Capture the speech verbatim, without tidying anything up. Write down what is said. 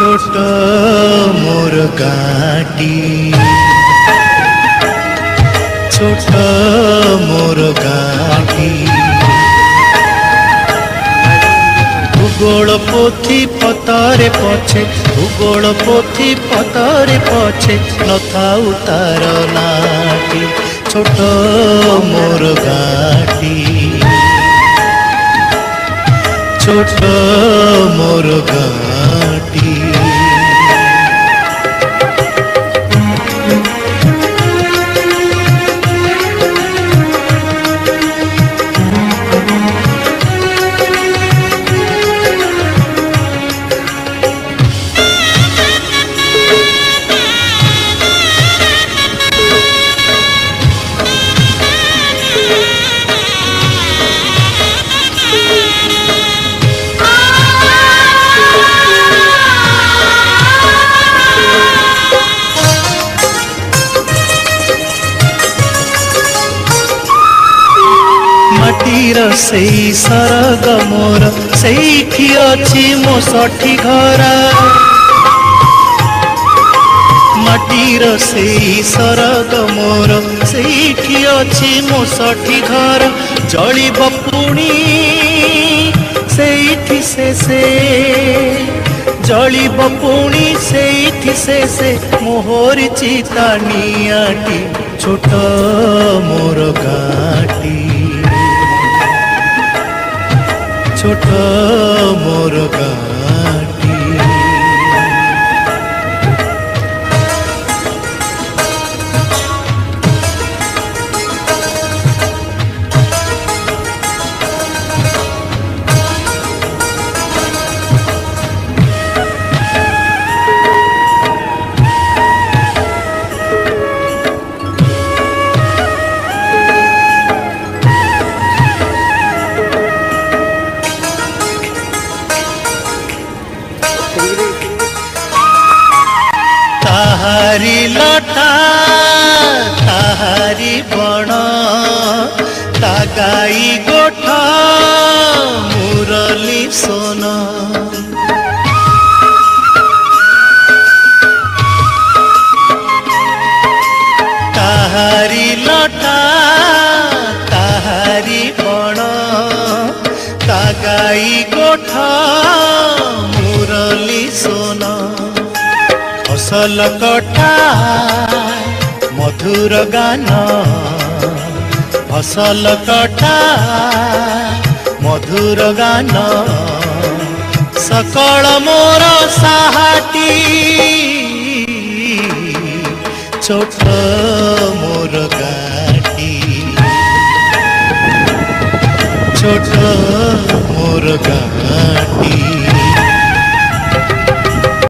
छोट मोर गाटी छोट मोर गाटी भूगोल पोथी पतरे पछे भूगोल पोथी पतरे पछे नथाउ तार नाटी छोट मोर गाटी छोट मोर गाटी माटीर से सरग मोर सेठी अछि मो सठी घर माटीर से सरग मोर सेठी अछि मो सठी घर जळी बपुणी सेठी से से जळी बपुणी सेठी से से मोहर चिता नियाटी छोट मोर गाटी छोट मोर गाटी ताहारी लटा ताहारी बण ता गाई गोठा मुरली सोन ताहारी लटा ताहारी बण ता गाई गोठा मुरली सोन फसल कटा मधुर गान फसल कटा मधुर गान सकल मोर साहाटी छोट मोर गाटी छोट मोर गाटी।